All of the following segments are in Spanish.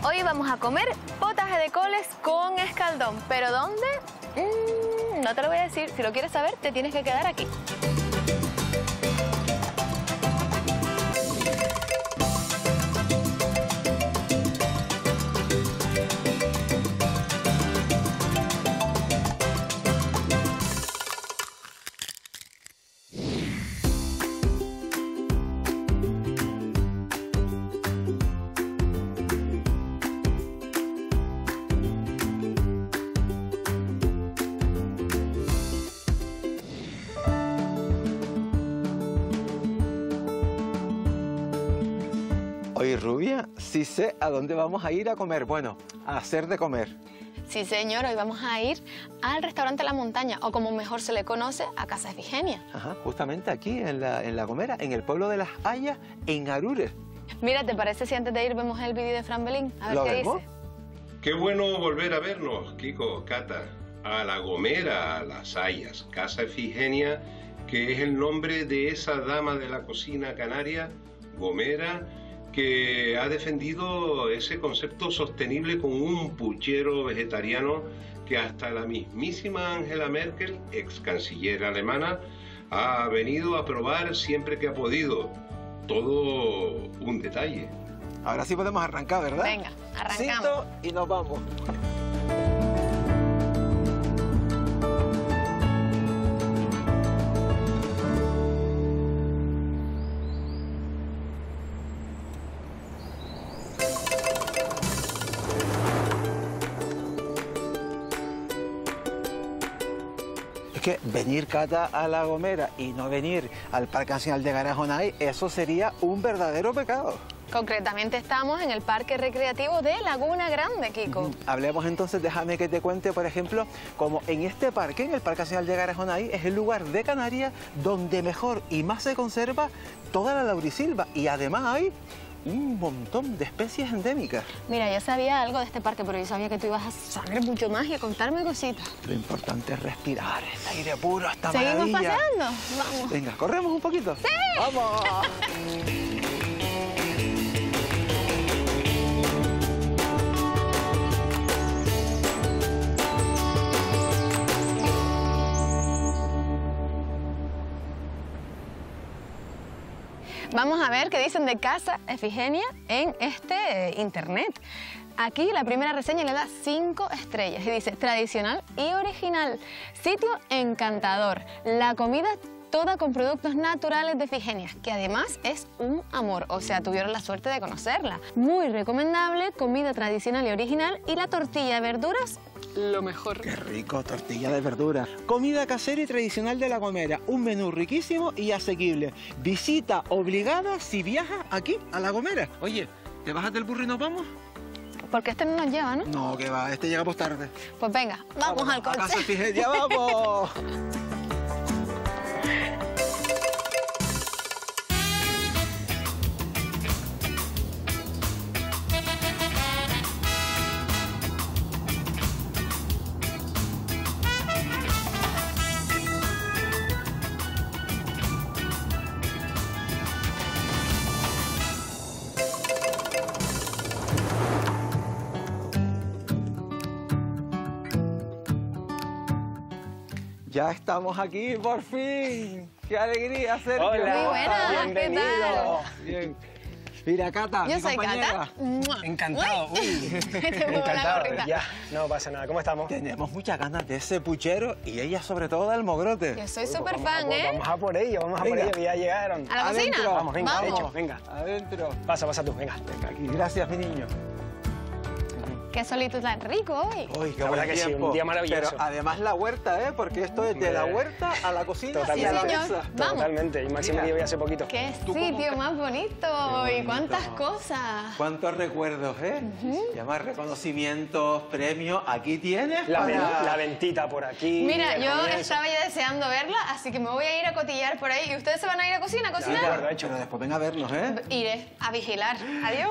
Hoy vamos a comer potaje de coles con escaldón. ¿Pero dónde? No te lo voy a decir. Si lo quieres saber, te tienes que quedar aquí. Oye, Rubia, sí sé a dónde vamos a ir a comer. Bueno, a hacer de comer. Sí, señor. Hoy vamos a ir al restaurante La Montaña, o como mejor se le conoce, a Casa Efigenia. Ajá, justamente aquí, en La Gomera, en el pueblo de Las Hayas, en Arures. Mira, ¿te parece si antes de ir vemos el vídeo de Fran Belín? A ver ¿Lo qué vemos? dice. Qué bueno volver a vernos, Kiko, Cata, a La Gomera, a Las Hayas, Casa Efigenia, que es el nombre de esa dama de la cocina canaria, Gomera, que ha defendido ese concepto sostenible con un puchero vegetariano que hasta la mismísima Angela Merkel, ex canciller alemana, ha venido a probar siempre que ha podido. Todo un detalle. Ahora sí podemos arrancar, ¿verdad? Venga, arrancamos. Cito y nos vamos. Es que venir, Cata, a La Gomera y no venir al Parque Nacional de Garajonay, eso sería un verdadero pecado. Concretamente estamos en el Parque Recreativo de Laguna Grande, Kiko. Hablemos entonces, déjame que te cuente, por ejemplo, como en este parque, en el Parque Nacional de Garajonay, es el lugar de Canarias donde mejor y más se conserva toda la laurisilva. Y además hay un montón de especies endémicas. Mira, yo sabía algo de este parque, pero yo sabía que tú ibas a saber mucho más y a contarme cositas. Lo importante es respirar el aire puro, esta ¿Seguimos maravilla. paseando? Vamos. Venga, ¿corremos un poquito? ¡Sí! ¡Vamos! Vamos a ver qué dicen de Casa Efigenia en este internet. Aquí la primera reseña le da 5 estrellas y dice: tradicional y original, sitio encantador, la comida toda con productos naturales de Efigenia, que además es un amor, o sea, tuvieron la suerte de conocerla. Muy recomendable, comida tradicional y original, y la tortilla de verduras, lo mejor. ¡Qué rico! Tortilla de verdura. Comida casera y tradicional de La Gomera. Un menú riquísimo y asequible. Visita obligada si viajas aquí, a La Gomera. Oye, ¿te bajas del burro y nos vamos? Porque este no nos lleva, ¿no? No, que va, este llegamos tarde. Pues venga, vamos al A Casa coche. Efigenia, ¡vamos! Ya estamos aquí, por fin. ¡Qué alegría, Sergio! Hola, Muy buena, bienvenido. ¿qué tal? Bien. Mira, Cata, Yo mi soy compañera. Cata. ¡Mua! Encantado. Uy. Te pongo la Encantado. gorrita. Ya, no pasa nada. ¿Cómo estamos? Tenemos muchas ganas de ese puchero y ella sobre todo del mogrote. Yo soy Pues súper vamos fan, ¿eh? Vamos a por ello, vamos a por Venga. ello, que ya llegaron. ¿A la Adentro. cocina? Vamos, venga, Vamos. hecho, venga. Adentro. Pasa tú, venga. Venga, aquí. Gracias, mi niño. Qué solito tan rico hoy. Uy, qué La buen verdad que sí, tiempo. un día maravilloso. Pero además la huerta, ¿eh? Porque esto es de la huerta a la cocina y a Totalmente. la Sí, señor. mesa. Vamos. Totalmente. Y máximo Mira. que yo voy hace poquito. Qué ¿Tú cómo sitio estás? más bonito y cuántas cosas. ¿Cuántos recuerdos, eh? Y además reconocimientos, premios. Aquí tienes La, para... la ventita por aquí. Mira, el yo comienzo. estaba ya deseando verla, así que me voy a ir a cotillar por ahí. ¿Y ustedes se van a ir a cocina, a De cocinar? acuerdo, hecho. Pero después ven a vernos, ¿eh? Iré a vigilar. Adiós.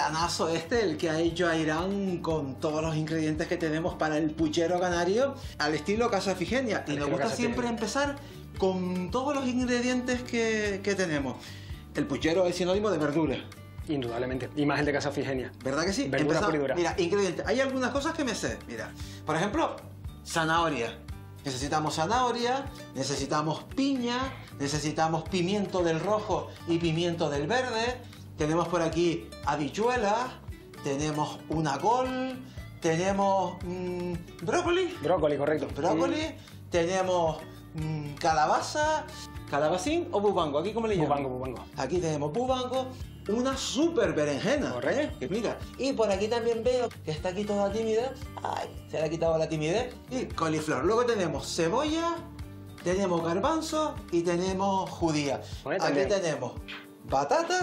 planazo este, el que ha hecho Airán con todos los ingredientes que tenemos para el puchero canario al estilo Casa Efigenia. Y nos gusta siempre empezar con todos los ingredientes que tenemos. El puchero es sinónimo de verdura. Indudablemente. Y más el de Casa Efigenia. ¿Verdad que sí? Verdura pura y dura. Mira, ingredientes. Hay algunas cosas que me sé. Mira, por ejemplo, zanahoria. Necesitamos zanahoria, necesitamos piña, necesitamos pimiento del rojo y pimiento del verde. Tenemos por aquí habichuelas, tenemos una col, tenemos brócoli. Brócoli, correcto. Brócoli, tenemos calabaza, calabacín o bubango. ¿Aquí cómo le llaman? Bubango. Aquí tenemos bubango, una super berenjena. Correcto. Que mira, y por aquí también veo que está aquí toda tímida. Ay, se le ha quitado la timidez. Y coliflor. Luego tenemos cebolla, tenemos garbanzo y tenemos judía. Bueno, aquí también tenemos batata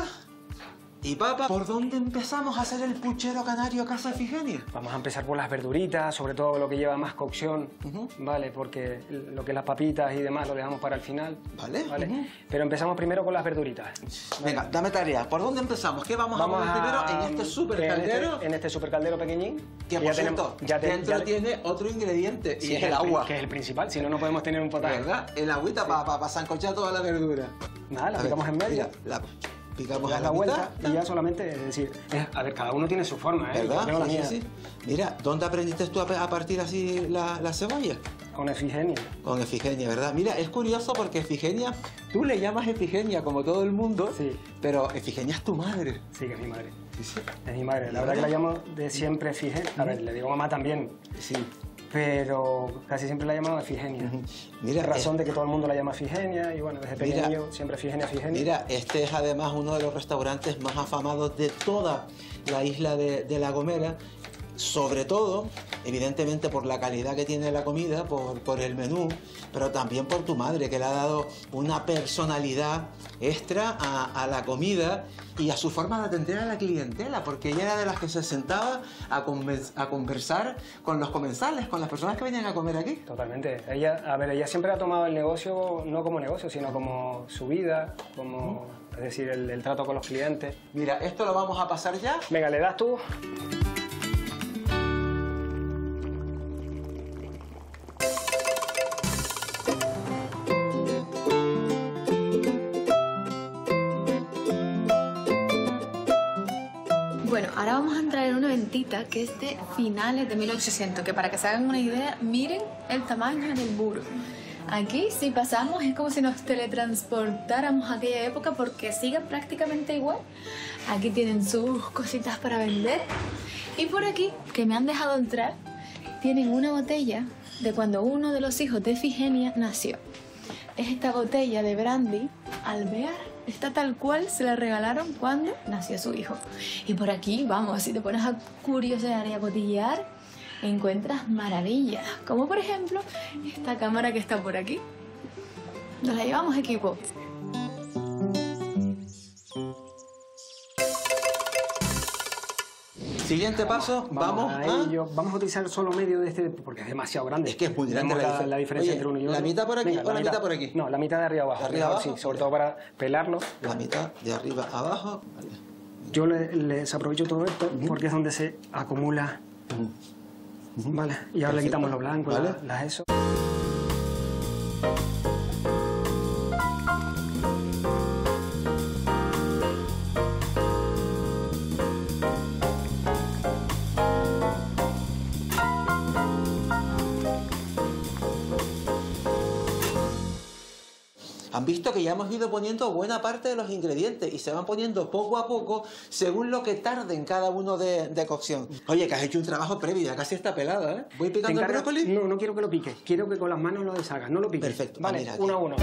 y papa. ¿Por dónde empezamos a hacer el puchero canario Casa Efigenia? Vamos a empezar por las verduritas, sobre todo lo que lleva más cocción, ¿vale? Porque lo que es las papitas y demás lo dejamos para el final, ¿vale? Pero empezamos primero con las verduritas. Venga, dame tarea. ¿Por dónde empezamos? ¿Qué vamos a poner primero en este super caldero? En este super caldero pequeñín. Que por cierto, dentro tiene otro ingrediente y es el agua. Que es el principal, si no, no podemos tener un potaje. ¿Verdad? El agüita para sancochar toda la verdura. Nada, la picamos en medio. Mira, picamos das la vuelta y ya solamente, es decir, a ver, cada uno tiene su forma, ¿eh? ¿Verdad? Yo tengo la mía. Sí. Mira, ¿dónde aprendiste tú a partir así la cebolla? Con Efigenia. Con Efigenia, ¿verdad? Mira, es curioso porque Efigenia, tú le llamas Efigenia como todo el mundo, sí, pero Efigenia es tu madre. Sí, que es mi madre. Sí. Es mi madre. La verdad que la llamo de siempre Efigenia. A ver, le digo mamá también. Sí. Pero casi siempre la he llamado Efigenia. Mira, razón de que todo el mundo la llama Efigenia y bueno, desde pequeño siempre Efigenia. Mira, este es además uno de los restaurantes más afamados de toda la isla de La Gomera, sobre todo, evidentemente por la calidad que tiene la comida, por el menú, pero también por tu madre, que le ha dado una personalidad extra a la comida y a su forma de atender a la clientela, porque ella era de las que se sentaba a conversar con los comensales, con las personas que venían a comer aquí. Totalmente. Ella siempre ha tomado el negocio no como negocio, sino como su vida, como, es decir, el trato con los clientes. Mira, esto lo vamos a pasar ya. Venga, le das tú. Bueno, ahora vamos a entrar en una ventita que es de finales de 1800, que para que se hagan una idea, miren el tamaño del muro. Aquí, si pasamos, es como si nos teletransportáramos a aquella época porque sigue prácticamente igual. Aquí tienen sus cositas para vender. Y por aquí, que me han dejado entrar, tienen una botella de cuando uno de los hijos de Efigenia nació. Es esta botella de brandy alvear. Está tal cual se la regalaron cuando nació su hijo. Y por aquí, vamos, si te pones a curiosear y a cotillear, encuentras maravillas. Como por ejemplo, esta cámara que está por aquí. Nos la llevamos, equipo. Siguiente paso, vamos a utilizar solo medio de este porque es demasiado grande. Es que es muy grande la diferencia entre uno y otro. ¿La mitad por aquí? Venga, o la mitad por aquí? No, la mitad de arriba abajo. ¿De arriba abajo? Sí, sobre todo para pelarlo. La mitad de arriba abajo. Vale. Yo les aprovecho todo esto porque es donde se acumula. Vale, y ahora le quitamos lo blanco, ¿vale? las eso. Han visto que ya hemos ido poniendo buena parte de los ingredientes y se van poniendo poco a poco según lo que tarden cada uno de cocción. Oye, que has hecho un trabajo previo, ya casi está pelado, ¿eh? ¿Voy picando el brócoli? No, no quiero que lo piques. Quiero que con las manos lo deshagas, no lo piques. Perfecto. Vale, mira, uno a uno.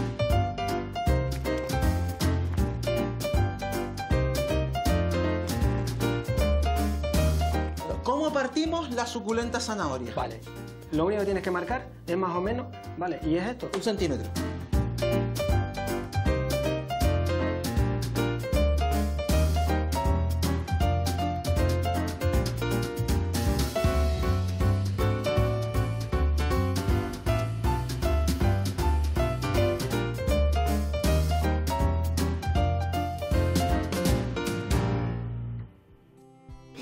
¿Cómo partimos la suculenta zanahoria? Vale. Lo único que tienes que marcar es más o menos, ¿vale? Y es esto. 1 centímetro.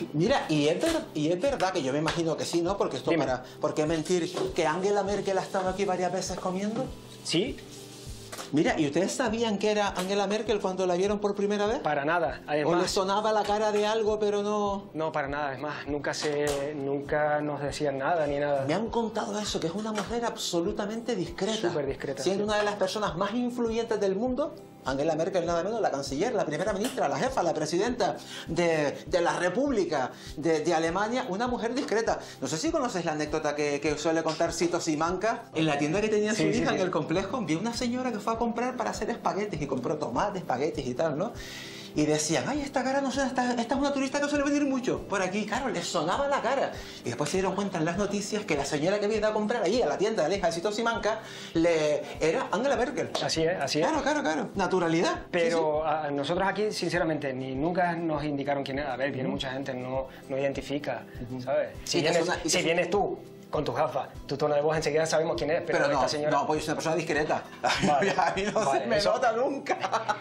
Mira, y es verdad que yo me imagino que sí, ¿no? Porque esto Dime. ¿por qué mentir? ¿Que Angela Merkel ha estado aquí varias veces comiendo? Sí, Mira, ¿y ustedes sabían que era Angela Merkel cuando la vieron por primera vez? para nada. ¿O le Además, sonaba la cara de algo, pero no...? no, para nada. Es más, nunca nos decían nada ni nada. Me han contado eso, que es una mujer absolutamente discreta. Súper discreta, Siendo sí. una de las personas más influyentes del mundo, Angela Merkel nada menos, la canciller, la primera ministra, la jefa, la presidenta de la República de Alemania, una mujer discreta. No sé si conoces la anécdota que suele contar Cito Simanca. En la tienda que tenía su Sí, sí, hija sí. en el complejo, vi una señora que fue a comprar para hacer espaguetis y compró tomates, espaguetis y tal, ¿no? Y decían, ay, esta cara no sé, esta es una turista que suele venir mucho por aquí. Claro, les sonaba la cara. Y después se dieron cuenta en las noticias que la señora que había ido a comprar allí a la tienda de la hija de Cito Simanca era Angela Merkel. Así es, así es. Claro. Naturalidad. Pero a nosotros aquí, sinceramente, nunca nos indicaron quién era. A ver, viene mucha gente, no identifica, ¿sabes? Sí, que es una- Si vienes tú con tus gafas, tu tono de voz, enseguida sabemos quién es, pero Pero no, esta señora... no, pues yo soy una persona discreta. Vale. A mí no Vale, se me eso- nota nunca.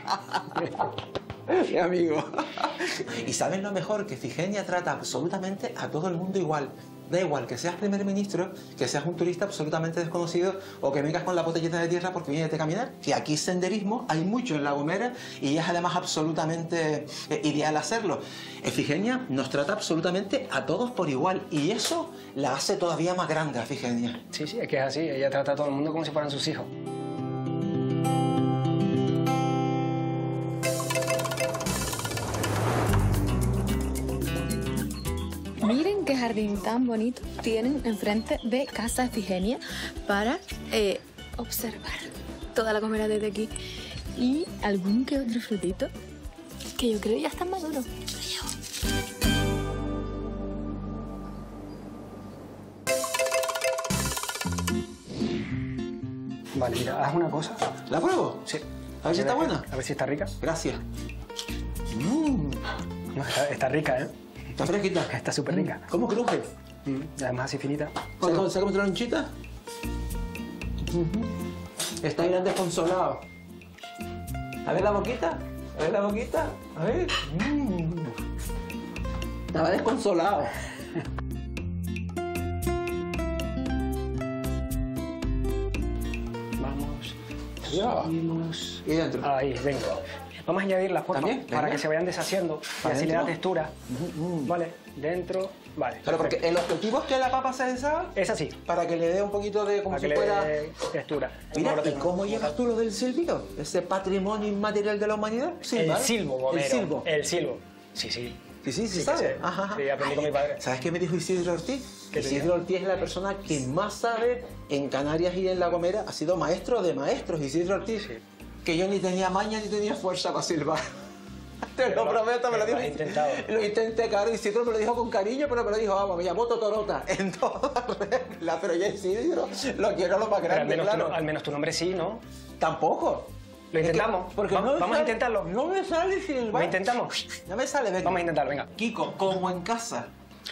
Mi amigo. Y ¿saben lo mejor? Que Ifigenia trata absolutamente a todo el mundo igual. Da igual que seas primer ministro, que seas un turista absolutamente desconocido o que vengas con la botellita de tierra porque vienes de caminar. Que aquí senderismo hay mucho en La Gomera y es además absolutamente ideal hacerlo. Ifigenia nos trata absolutamente a todos por igual y eso la hace todavía más grande a Ifigenia. Sí, es que es así. Ella trata a todo el mundo como si fueran sus hijos. Miren qué jardín tan bonito tienen enfrente de Casa Ifigenia para observar toda La Gomera desde aquí. Y algún que otro frutito que yo creo ya están maduros. Vale, mira, haz una cosa. ¿La pruebo? Sí. A ver si está buena. A ver si está rica. Gracias. No, está rica, ¿eh? Está fresquita. Está súper rica. ¿Cómo cruje? Además así finita. ¿Sácame otra lonchita? Está bien desconsolado. A ver la boquita. A ver la boquita. A ver. Estaba desconsolado. Vamos. Ya. Subimos. Y dentro. Ahí, venga. Vamos a añadir las porfa ¿También? para Venga. que se vayan deshaciendo y ¿Para así le da dentro? textura. Vale, dentro. Vale. Claro, porque el objetivo es que la papa se deshaga Es así, para que le dé un poquito de como para si que le fuera... dé textura. Mira, Como lo ¿y tengo. cómo llevas tú lo del silbido? Ese patrimonio inmaterial de la humanidad. El silbo, Gomero. El silbo. El silbo. Sí, sí. Sí, Sí que ¿sabes? sé. Ajá. Sí, aprendí con mi padre. ¿Sabes qué me dijo Isidro Ortiz? ¿Qué te Isidro Ortiz es la persona que más sabe en Canarias y en La Gomera. Ha sido maestro de maestros, Isidro Ortiz. Sí. Que yo ni tenía maña ni tenía fuerza para silbar. Te lo prometo, me lo Lo dijo. has intentado. Lo intenté, claro. Isidro me lo dijo con cariño, pero me lo dijo, vamos, me llamó Totorota. En toda regla. Pero yo Isidro lo quiero a lo más Pero grande, claro. al menos tu nombre sí, ¿no? Tampoco. Lo Es que- intentamos. porque Vamos- no me vamos a sale- intentarlo. No me sale silbar. ¿Lo intentamos? No me sale, venga. Vamos a intentarlo, venga. Kiko, como en casa.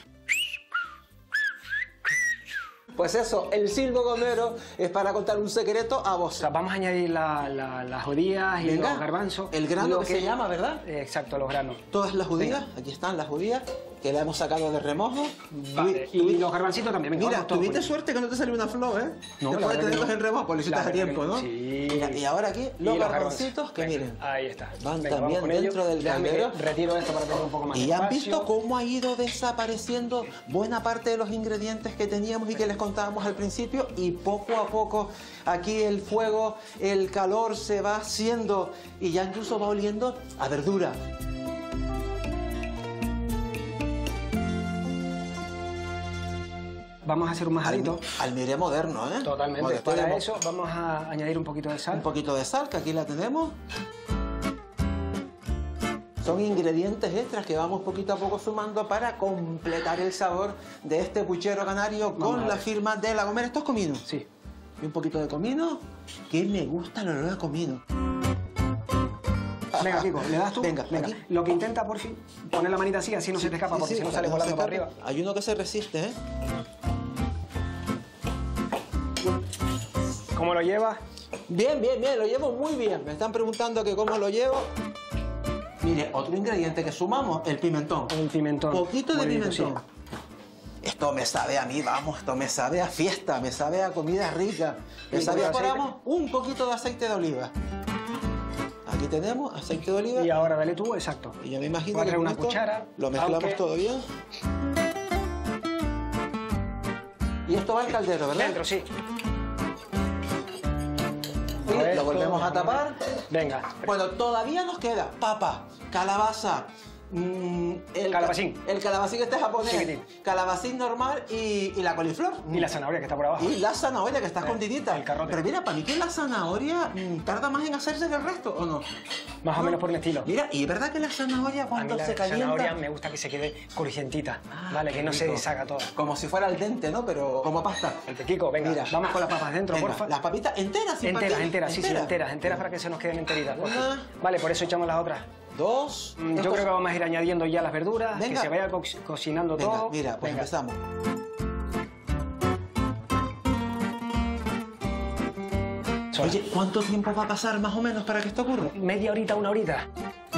Pues eso, el silbo gomero es para contar un secreto a O vos. sea, vamos a añadir las judías y Venga, los garbanzos. el grano Lo que se llama, ¿verdad? Exacto, los granos. Todas las judías, aquí están las judías, que la hemos sacado de remojo. Vale, y los garbancitos también. Venga, Mira, vamos todos tuviste con suerte que no te salió una flor, ¿eh? No, Después la de verdad que tenerlos no. en remojo, pues lo hiciste La hace verdad que tiempo, no. ¿no? Sí. Mira, y ahora aquí, Y los los garbancitos, que Venga, miren. Ahí está. Van Venga, también vamos con ello. dentro del Déjame que caldero. retiro esto para tener un poco más de Y han espacio. visto cómo ha ido desapareciendo buena parte de los ingredientes que teníamos y que les contábamos al principio, y poco a poco aquí el fuego, el calor se va haciendo y ya incluso va oliendo a verdura. Vamos a hacer un majadito. Almiré moderno, ¿eh? Totalmente. Modesto, Para tenemos eso vamos a añadir un poquito de sal. un poquito de sal, que aquí la tenemos. Son ingredientes extras que vamos poquito a poco sumando para completar el sabor de este puchero canario Vamos con a la ver. firma de La Gomera. ¿Esto es comino? Sí. Y un poquito de comino, que me gusta el olor a comino. Venga, Kiko, ¿le das tú? Venga, aquí. Lo que intenta, por fin, poner la manita así se te escapa, Sí, porque sí, si no sale no volando se para escapa. arriba. Hay uno que se resiste, ¿eh? ¿Cómo lo llevas? Bien, bien, bien, lo llevo muy bien. Me están preguntando que cómo lo llevo. Mire, otro ingrediente que sumamos, el pimentón. El pimentón. Poquito de Bonito, pimentón. sí. Esto me sabe a mí, vamos, esto me sabe a fiesta, me sabe a comida rica. Me ¿Y sabe a, un poco de ponemos, un poquito de aceite de oliva. Aquí tenemos aceite de oliva. Y ahora dale tú, exacto. Y yo me imagino Voy a que traer con una esto cuchara, lo mezclamos aunque- todo bien. Y esto va al caldero, ¿verdad? Dentro, sí. Y lo Esto, volvemos a tapar. Venga. Bueno, todavía nos queda papa, calabaza, el Calabacín. El calabacín este japonés, Chiquitín. calabacín normal y la coliflor. Y la zanahoria que está por abajo. Y la zanahoria que está escondidita. el carrote. Pero mira, para mí que la zanahoria tarda más en hacerse que el resto, ¿o no? Más o menos por el estilo. Mira, y es verdad que la zanahoria A mí cuando la se calienta... zanahoria me gusta que se quede crujientita, ¿vale? Que no se rico. deshaga toda. Como si fuera al dente, ¿no? Pero como pasta. El Kiko, venga, Mira. vamos con las papas dentro, Venga, porfa. las papitas enteras, sin Enteras, partir. enteras, sí, sí, enteras para que se nos queden enteritas, porfa. Una. Vale, por eso echamos las otras. Dos. Yo creo que vamos a ir añadiendo ya las verduras, Venga. que se vaya cocinando Venga, todo. mira, pues Venga. empezamos. Sola. Oye, ¿cuánto tiempo va a pasar más o menos para que esto ocurra? Media horita, una horita.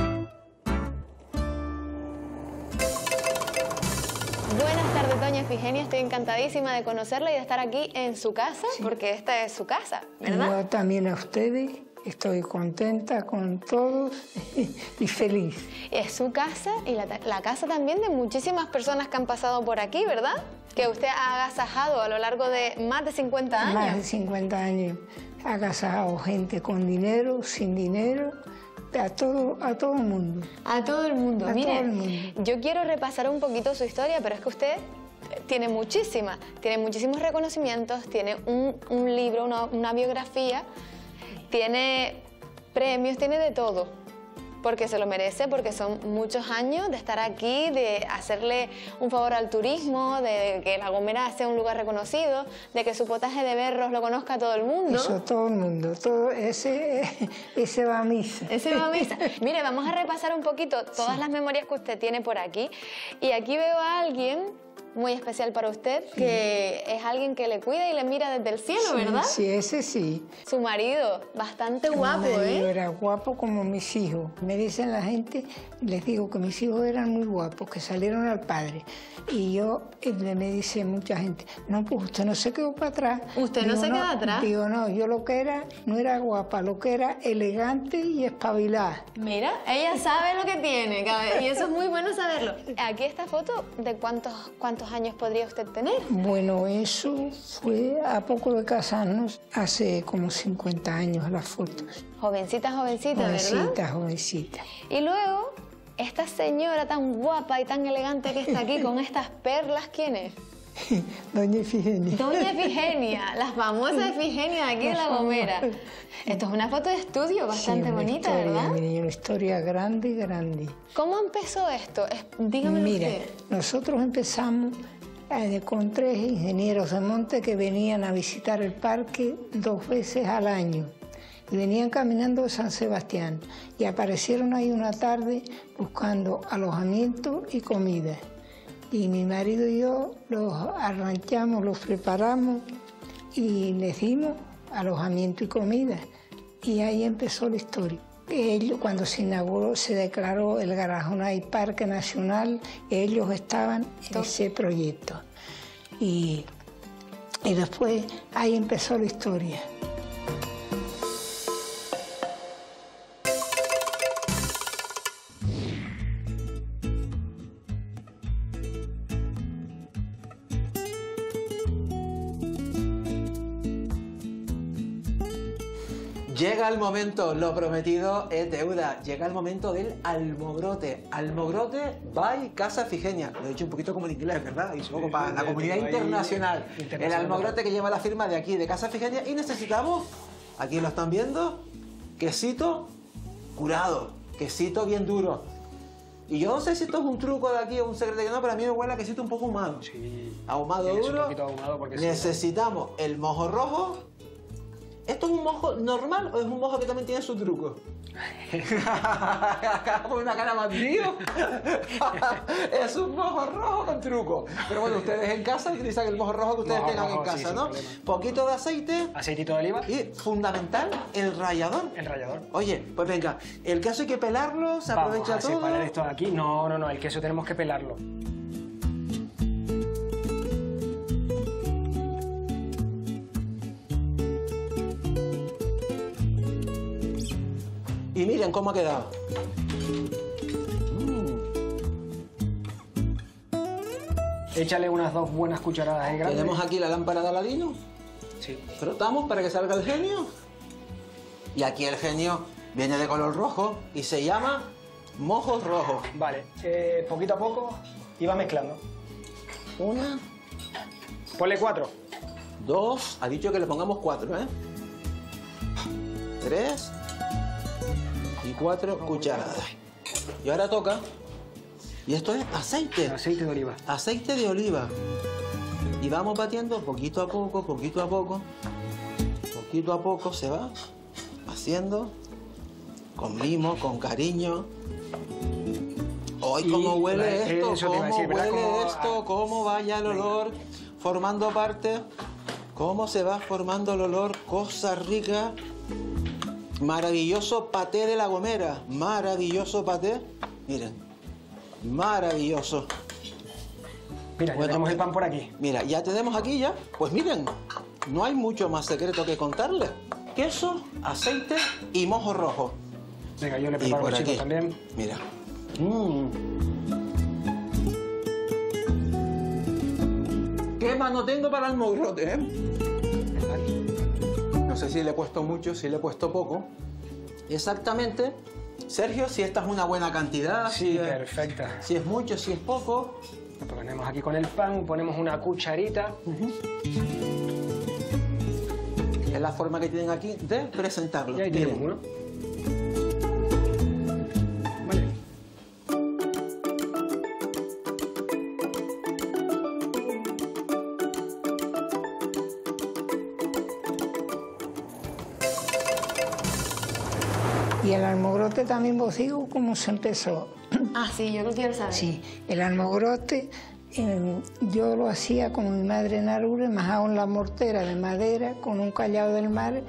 Buenas tardes, doña Efigenia. Estoy encantadísima de conocerla y de estar aquí en su casa, porque esta es su casa, ¿verdad? Yo también a ustedes, estoy contenta con todos y feliz. Es su casa y la casa también de muchísimas personas que han pasado por aquí, ¿verdad? Que usted ha agasajado a lo largo de más de 50 años. Más de 50 años. Ha agasajado gente con dinero, sin dinero, a todo el mundo. A todo el mundo. A Mire, todo el mundo. yo quiero repasar un poquito su historia, pero es que usted tiene muchísimos reconocimientos, tiene un libro, una biografía, tiene premios, tiene de todo. Porque se lo merece, porque son muchos años de estar aquí, de hacerle un favor al turismo, de que La Gomera sea un lugar reconocido, de que su potaje de berros lo conozca todo el mundo. Eso, todo el mundo. Todo ese va a misa. Ese va a misa. Mire, vamos a repasar un poquito todas las memorias que usted tiene por aquí. Y aquí veo a alguien muy especial para usted, que es alguien que le cuida y le mira desde el cielo, ¿verdad? Sí, ese sí. Su marido, bastante guapo, Mi marido ¿eh? era guapo como mis hijos. Me dicen la gente, les digo que mis hijos eran muy guapos, que salieron al padre. Y yo, me dice mucha gente, no, pues usted no se quedó para atrás. ¿Usted no se quedó atrás? Digo, no, yo lo que era, no era guapa, lo que era elegante y espabilada. Mira, ella sabe lo que tiene, y eso es muy bueno saberlo. Aquí esta foto, ¿de cuántos años podría usted tener? Bueno, eso fue a poco de casarnos, hace como 50 años las fotos. Jovencita, ¿verdad? Jovencita, jovencita. Y luego, esta señora tan guapa y tan elegante que está aquí con estas perlas, ¿quién es? Doña Efigenia. Doña Efigenia, la famosa Efigenia de aquí de La Gomera. Esto es una foto de estudio bastante Sí, una bonita, historia, ¿verdad? mi niño, una historia grande, grande. ¿Cómo empezó esto? Dígame Mira, usted. nosotros empezamos con 3 ingenieros de monte que venían a visitar el parque 2 veces al año. Y venían caminando de San Sebastián y aparecieron ahí una tarde buscando alojamiento y comida. Y mi marido y yo los arranchamos, los preparamos y les dimos alojamiento y comida. Y ahí empezó la historia. Cuando se inauguró, se declaró el Garajonay Parque Nacional, ellos estaban en ese proyecto. Y después ahí empezó la historia. Llega el momento, lo prometido es deuda. Llega el momento del almogrote. Almogrote by Casa Efigenia. Lo he dicho un poquito como en inglés, ¿verdad? Y un poco para la comunidad internacional. El almogrote que lleva la firma de aquí, de Casa Efigenia. Y necesitamos, aquí lo están viendo, quesito curado. Quesito bien duro. Y yo no sé si esto es un truco de aquí o un secreto que no, pero a mí me huele a quesito un poco ahumado. Sí. Ahumado Tienes un duro. poquito ahumado porque sí. Necesitamos el mojo rojo, ¿Esto es un mojo normal o es un mojo que también tiene su truco? Por una cara bandido. Es un mojo rojo con truco. Pero bueno, ustedes en casa utilizan el mojo rojo que ustedes tengan en casa, ¿no? Poquito de aceite. Aceitito de oliva. Y fundamental, el rallador. El rallador. Oye, pues venga, el queso hay que pelarlo, se aprovecha Vamos a todo. separar esto de aquí. No, el queso tenemos que pelarlo. Y miren cómo ha quedado. Échale unas 2 buenas cucharadas de grande. Tenemos aquí la lámpara de Aladino. Sí. Frotamos para que salga el genio. Y aquí el genio viene de color rojo y se llama mojos rojos. Vale, poquito a poco y va mezclando. 1, Ponle 4. 2, ha dicho que le pongamos 4, ¿eh? 3 y 4 cucharadas. Y ahora toca. Y esto es aceite. Aceite de oliva. Aceite de oliva. Y vamos batiendo poquito a poco, poquito a poco. Poquito a poco se va haciendo con mimo, con cariño. Hoy cómo huele esto, cómo huele esto, cómo vaya el olor formando parte, cómo se va formando el olor, cosa rica. Maravilloso paté de La Gomera, maravilloso paté. Miren, maravilloso. Mira, ya tenemos el pan por aquí. Mira, ya tenemos aquí ya. Pues miren, no hay mucho más secreto que contarles. Queso, aceite y mojo rojo. Venga, yo le Y preparo por un aquí, chico también. mira. ¿Qué mano tengo para el mogrote, No sé si le he puesto mucho, si le he puesto poco. Exactamente. Sergio, si esta es una buena cantidad. Sí, si perfecta. Si es mucho, si es poco. Lo ponemos aquí con el pan, ponemos una cucharita. Es la forma que tienen aquí de presentarlo. Y ahí Miren. tenemos uno. Vale. Y el almogrote también vos digo cómo se empezó. Ah, sí, yo lo quiero saber. Sí, el almogrote yo lo hacía con mi madre en Arures, majado en la mortera de madera, con un callado del mar,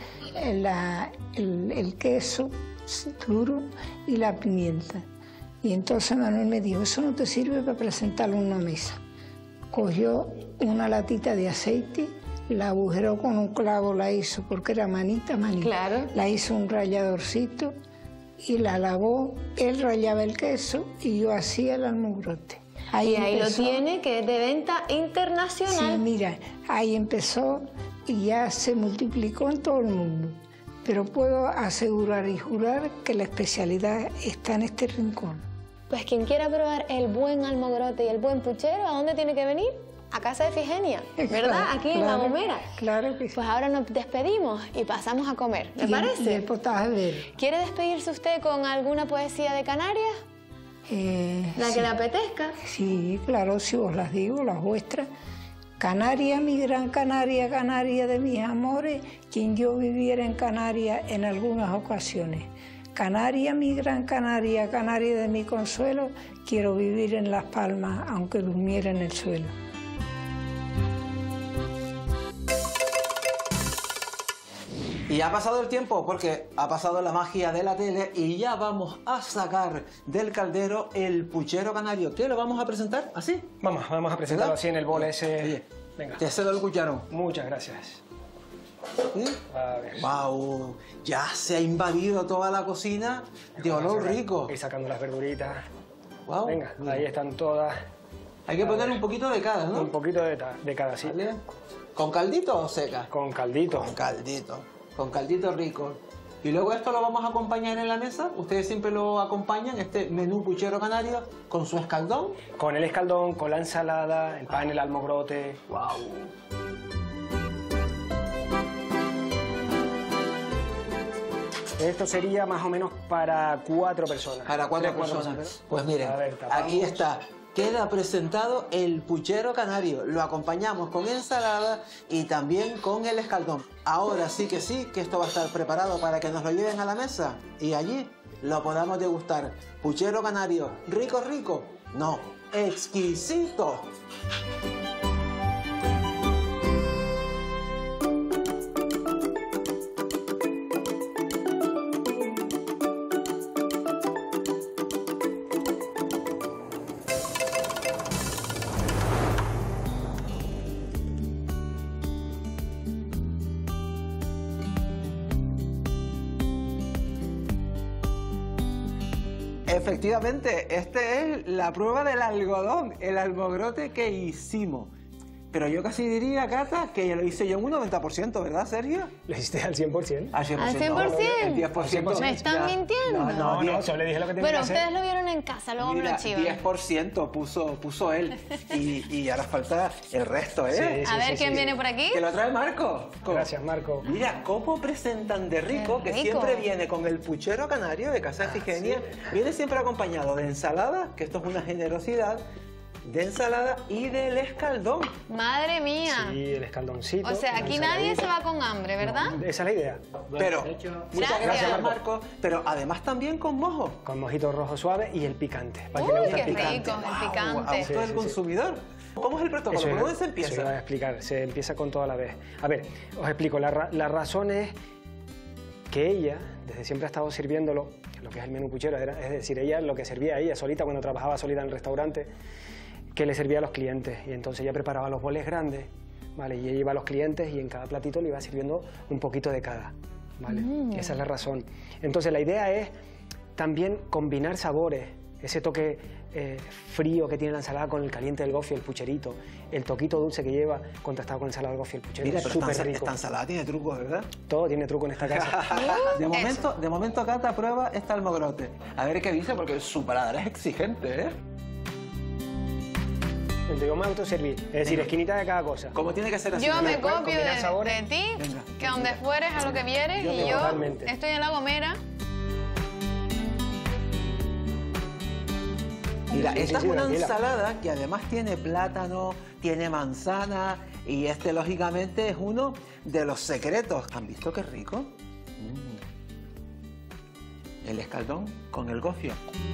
el queso duro y la pimienta. Y entonces Manuel me dijo, eso no te sirve para presentarlo en una mesa. Cogió una latita de aceite, la agujeró con un clavo, la hizo, porque era manita. Claro. La hizo un ralladorcito y la lavó. Él rallaba el queso y yo hacía el almogrote. Y ahí lo empezó. tiene, que es de venta internacional. Sí, mira, ahí empezó y ya se multiplicó en todo el mundo. Pero puedo asegurar y jurar que la especialidad está en este rincón. Pues quien quiera probar el buen almogrote y el buen puchero, ¿a dónde tiene que venir? A casa de Ifigenia, ¿verdad? Aquí en La Gomera. Claro que sí. Pues ahora nos despedimos y pasamos a comer, ¿le Y parece? el potaje verde. ¿Quiere despedirse usted con alguna poesía de Canarias? La sí. que le apetezca. Sí, claro, si os las digo, las vuestras. Canaria, mi gran Canaria, Canaria de mis amores, quien yo viviera en Canarias en algunas ocasiones. Canaria, mi gran Canaria, Canaria de mi consuelo, quiero vivir en Las Palmas, aunque durmiera en el suelo. Y ha pasado el tiempo porque ha pasado la magia de la tele y ya vamos a sacar del caldero el puchero canario. ¿Qué lo vamos a presentar? ¿Así? Vamos a presentarlo ¿Verdad? así en el bol ese. Oye, Venga. te cedo el cucharón. Muchas gracias. ¿Sí? A ver. ¡Wow! Ya se ha invadido toda la cocina de olor rico. Ir sacando las verduritas. ¡Wow! Venga, ahí están todas. Hay que poner un poquito de cada, ¿no? Un poquito de cada, sí. ¿Vale? ¿Con caldito o seca? Con caldito. Con caldito rico. Y luego esto lo vamos a acompañar en la mesa. Ustedes siempre lo acompañan, este menú puchero canario, con su escaldón. Con el escaldón, con la ensalada, el pan, el almogrote. ¡Wow! Esto sería más o menos para 4 personas. Para 4 3, 4 personas. Pues miren, A ver, tapamos. aquí está queda presentado el puchero canario. Lo acompañamos con ensalada y también con el escaldón. Ahora sí, que esto va a estar preparado para que nos lo lleven a la mesa y allí lo podamos degustar. Puchero canario, rico, rico. No, exquisito. Efectivamente, esta es la prueba del algodón, el almogrote que hicimos. Pero yo casi diría, Cata, que lo hice yo en un 90%, ¿verdad, Sergio? Lo hiciste al 100%. ¿Al 100%? El 10%. ¿Me están mintiendo? No, solo le dije lo que tenía que hacer. Bueno, ustedes lo vieron en casa, luego me lo chivan. 10% puso él. Y ahora falta el resto, ¿eh? Sí, a ver, ¿quién viene por aquí? Que lo trae Marco. Gracias, Marco. Mira, cómo presentan de rico, que siempre viene con el puchero canario de Casa Efigenia. Viene siempre acompañado de ensalada, que esto es una generosidad, de ensalada y del escaldón. Madre mía. Sí, el escaldoncito. O sea, aquí nadie se va con hambre, ¿verdad? No, esa es la idea. Pero, muchas gracias, Marco. Marco. Pero además también con mojo. Con mojito rojo suave y el picante. Para Uy, que le guste qué el picante. rico, el A picante. gusto del consumidor. ¿Cómo es el protocolo? ¿Por dónde se empieza? Eso iba a explicar. Se empieza con todo a la vez. A ver, os explico. La razón es que ella, desde siempre ha estado sirviéndolo, lo que es el menú puchero, es decir, ella lo que servía ella solita cuando trabajaba solita en el restaurante, que le servía a los clientes. Y entonces ella preparaba los boles grandes, ¿vale? Y ella iba a los clientes y en cada platito le iba sirviendo un poquito de cada, ¿vale? Esa es la razón. Entonces la idea es también combinar sabores, ese toque frío que tiene la ensalada con el caliente del gofio, el pucherito, el toquito dulce que lleva contrastado con la ensalada del gofio, el puchero. Mira, es pero súper rico. esta ensalada tiene trucos, ¿verdad? Todo tiene truco en esta casa. De momento, Cata prueba este almogrote. A ver qué dice, porque su paladar es exigente, ¿eh? Yo me autoserví, es decir, esquinita de cada cosa. ¿Cómo tiene que ser así? Yo me Después, copio combinar de sabores. ti, Venga. que donde fueres a lo que vieres, y yo Totalmente. estoy en La Gomera. Mira, esta es una tranquila. ensalada que además tiene plátano, tiene manzana y este lógicamente es uno de los secretos. ¿Han visto qué rico? El escaldón con el gofio.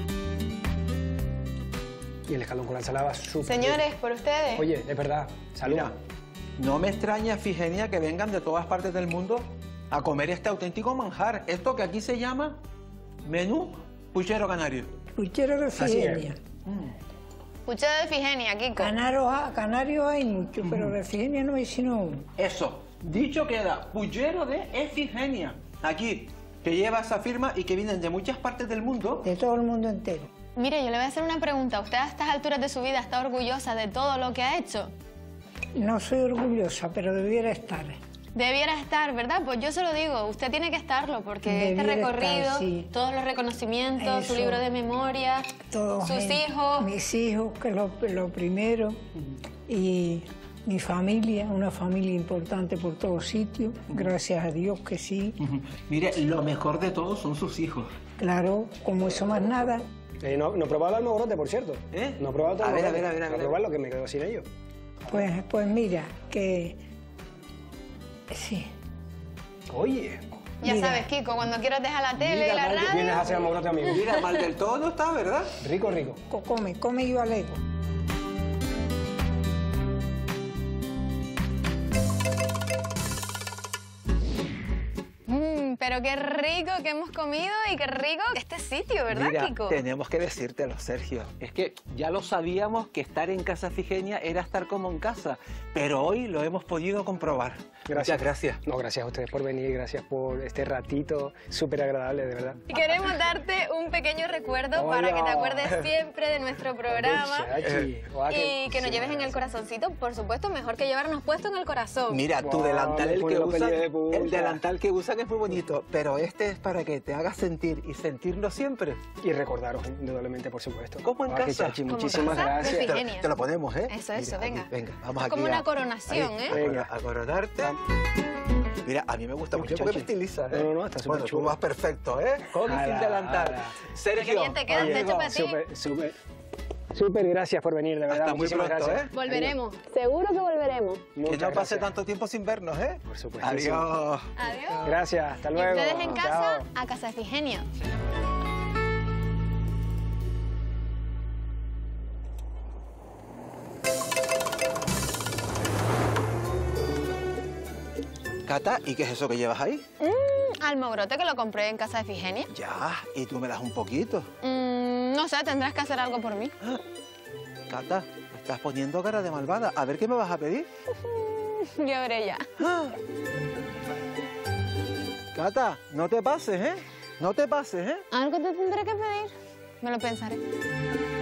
Y el escalón con la ensalada súper Señores, por ustedes. rico. Oye, de verdad, salud. Mira, no me extraña, Efigenia, que vengan de todas partes del mundo a comer este auténtico manjar. Esto que aquí se llama menú puchero canario. Puchero de es. Efigenia. Puchero de Efigenia, Kiko. Canarios hay muchos, pero de Efigenia no hay sino uno. Eso, dicho queda, puchero de Efigenia. Aquí, que lleva esa firma y que vienen de muchas partes del mundo. De todo el mundo entero. Mire, yo le voy a hacer una pregunta. ¿Usted a estas alturas de su vida está orgullosa de todo lo que ha hecho? No soy orgullosa, pero debiera estar. Debiera estar, ¿verdad? Pues yo se lo digo, usted tiene que estarlo, porque este Debiera recorrido, estar, sí. todos los reconocimientos, su Eso. libro de memoria, Todos sus ellos, hijos. mis hijos, que es lo primero, y mi familia, una familia importante por todos sitios, gracias a Dios que sí. Mire, lo mejor de todo son sus hijos. Claro, como eso más nada. No he probado el almogrote, por cierto. ¿Eh? No he probado el A ver, a almogrote. ver, a ver, a ver. Voy a probarlo, que me quedo sin ello. Pues mira, que sí. Oye, Ya Mira. sabes, Kiko, cuando quieras dejar la tele y la mal que vienes a radio. hacer almogrote, amigo. Mira, mal del todo no está, ¿verdad? Rico, rico. Come yo alego. Pero qué rico que hemos comido y qué rico este sitio, ¿verdad, Mira, Kiko? tenemos que decírtelo, Sergio. Es que ya lo sabíamos que estar en Casa Efigenia era estar como en casa, pero hoy lo hemos podido comprobar. Muchas gracias. No, gracias a ustedes por venir, gracias por este ratito súper agradable, de verdad. Y queremos darte un pequeño recuerdo Hola. para que te acuerdes siempre de nuestro programa Chachi. Guau, y que nos sí, lleves en el corazoncito, por supuesto, mejor que llevarnos puesto en el corazón. Mira, tu Guau, delantal, le el pone que los usan, pelillos de punta. el delantal que usan es muy bonito, pero este es para que te hagas sentir y sentirlo siempre. Y recordaros, indudablemente, por supuesto. Como en Guau, qué casa. Chachi, Como muchísimas casa, gracias. de Te, Efigenia. te lo ponemos, ¿eh? Eso, Mira, venga. aquí, venga, vamos Es aquí. como una coronación, ¿eh? Venga. A coronarte. Mira, a mí me gusta mucho Chachi. porque me estiliza, ¿eh? No, está súper Bueno, tú chulo. vas perfecto, ¿eh? Con y sin Ala, delantal. ala. Sergio, Qué bien te queda, amigo, te echo para ti. Súper, súper. Súper gracias por venir, de verdad. Hasta muy Muchísimas pronto, gracias. ¿eh? Volveremos. Seguro que volveremos. Que Muchas no pase gracias. tanto tiempo sin vernos, ¿eh? Por supuesto. Adiós. Adiós. Gracias, hasta Y luego. ustedes en casa, Chao. a Casa Efigenia. Cata, ¿y qué es eso que llevas ahí? Almogrote que lo compré en Casa Efigenia. Ya, y tú me das un poquito. No sé, tendrás que hacer algo por mí. Cata, me estás poniendo cara de malvada. A ver qué me vas a pedir. Ya veré ya. Cata, no te pases, ¿eh? No te pases, ¿eh? Algo te tendré que pedir. Me lo pensaré.